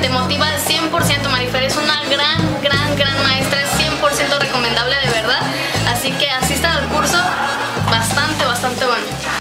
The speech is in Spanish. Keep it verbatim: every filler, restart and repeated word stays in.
te motiva al cien por ciento. Marifer es una gran, gran, gran maestra, es cien por ciento recomendable de verdad. Así que asistan al curso, bastante, bastante bueno.